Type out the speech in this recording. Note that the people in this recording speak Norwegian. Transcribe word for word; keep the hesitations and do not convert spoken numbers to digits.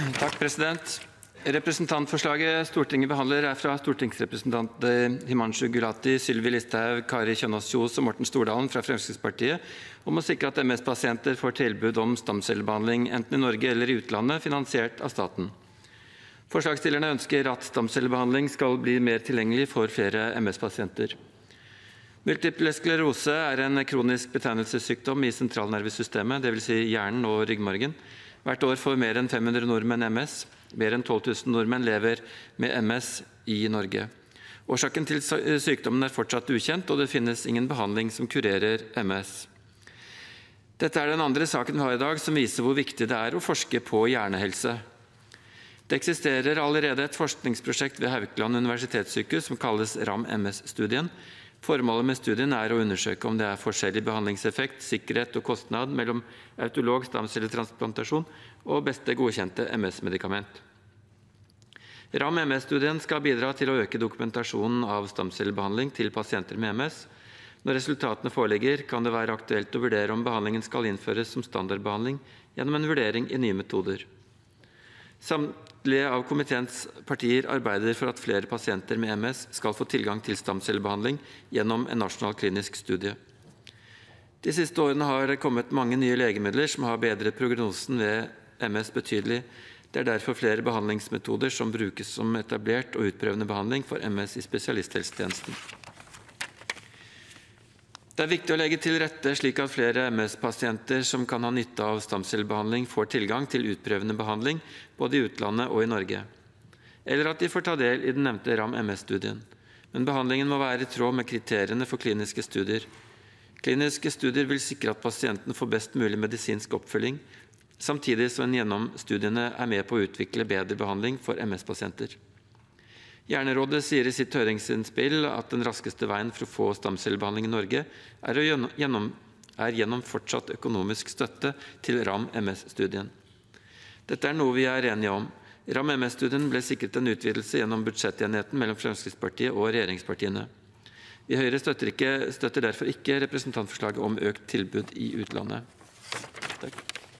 Takk, president. Representantforslaget Stortinget behandler er fra stortingsrepresentanter Himanshu Gulati, Sylvi Listhaug, Kari Kjønaas Kjos og Morten Stordalen fra Fremskrittspartiet om å sikre at M S-pasienter får tilbud om stamcellebehandling enten i Norge eller i utlandet, finansiert av staten. Forslagsstillerne ønsker at stamcellebehandling skal bli mer tilgjengelig for flere M S-pasienter. Multiple sklerose er en kronisk betennelsessykdom i sentralnervesystemet, det vil si hjernen og ryggmargen. Hvert år får mer enn fem hundre nordmenn M S. Mer enn tolv tusen nordmenn lever med M S i Norge. Årsaken til sykdommen er fortsatt ukjent, og det finnes ingen behandling som kurerer M S. Dette er den andre saken vi har i dag som viser hvor viktig det er å forske på hjernehelse. Det eksisterer allerede et forskningsprosjekt ved Haukeland universitetssykehus som kalles RAM-M S-studien. Formålet med studien er å undersøke om det er forskjellig behandlingseffekt, sikkerhet og kostnad mellom autolog stamcelletransplantasjon og beste godkjente M S-medikament. RAM-M S-studien skal bidra til å øke dokumentasjonen av stamcellebehandling til pasienter med M S. Når resultatene foreligger, kan det være aktuelt å vurdere om behandlingen skal innføres som standardbehandling gjennom en vurdering i nye metoder. Samtlige av komiteens partier arbeider for at flere pasienter med M S skal få tilgang til stamcellebehandling gjennom en nasjonal klinisk studie. De siste årene har det kommet mange nye legemidler som har bedret prognosen ved M S betydelig. Det er derfor flere behandlingsmetoder som brukes som etablert og utprøvende behandling for M S i spesialisthelsetjenesten. Det er viktig å legge til rette slik at flere M S-pasienter som kan ha nytte av stamcellebehandling får tilgang til utprøvende behandling både i utlandet og i Norge, eller at de får ta del i den nevnte RAM-M S-studien. Men behandlingen må være i tråd med kriteriene for kliniske studier. Kliniske studier vil sikre at pasienten får best mulig medisinsk oppfølging, samtidig som en gjennom studiene er med på å utvikle bedre behandling for M S-pasienter. Hjernerådet sier i sitt høringsinnspill at den raskeste veien for å få stamcellebehandling i Norge er, gjennom, er gjennom fortsatt økonomisk støtte til RAM-M S-studien. Dette er noe vi er enige om. RAM-M S-studien ble sikret en utvidelse gjennom budsjettenigheten mellom Fremskrittspartiet og regjeringspartiene. Vi i Høyre støtter, ikke, støtter derfor ikke representantforslaget om økt tilbud i utlandet. Takk.